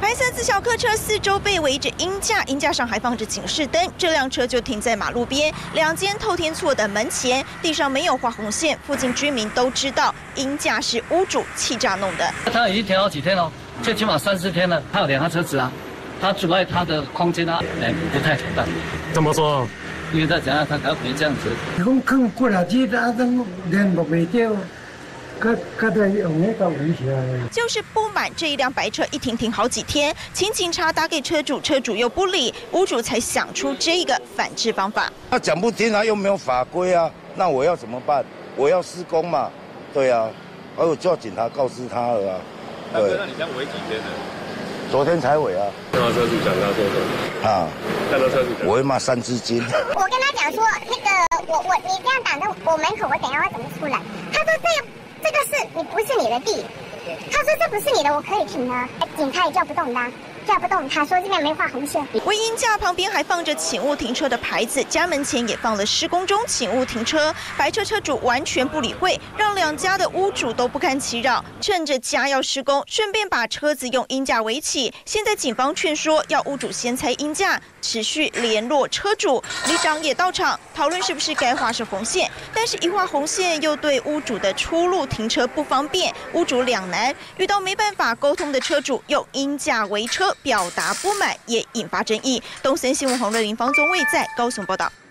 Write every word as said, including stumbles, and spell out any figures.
白色自小客车四周被围着鹰架，鹰架上还放着警示灯。这辆车就停在马路边，两间透天厝的门前，地上没有画红线。附近居民都知道，鹰架是屋主气炸弄的。 他已经停好几天了，最起码三四天了。他有两辆车子啊，他阻碍他的空间啊，哎，不太妥当。 怎么说？ 因为他讲他搞别这样子。 讲看过来这啊，等联络袂到。 就是不满这一辆白车一停停好几天，请警察打给车主，车主又不理，屋主才想出这个反制方法。 他讲不听啊，又没有法规啊，那我要怎么办？我要施工嘛，对啊，而我叫警察告知他了啊。对， 那你这样围几天呢？ 昨天才围啊。 看到车主讲他说什么？啊，看到车主讲， 我会骂三字经。 我跟他讲说，那个我我你这样挡在我门口，我等一下要怎么出来？他说这。 这个是你不是你的地，他说这不是你的，我可以停啊。警察也叫不动他，叫不动他，说这边没画红线。 围鹰架旁边还放着请勿停车的牌子，家门前也放了施工中，请勿停车。白车车主完全不理会，让两家的屋主都不堪其扰，趁着家要施工，顺便把车子用鹰架围起。现在警方劝说要屋主先拆鹰架，持续联络车主。里长也到场讨论是不是该画上红线，但是一画红线又对屋主的出入停车不方便，屋主两难。遇到没办法沟通的车主用鹰架围车表达不满，也引发争议。东森新闻黄瑞玲、方宗卫在高雄报道。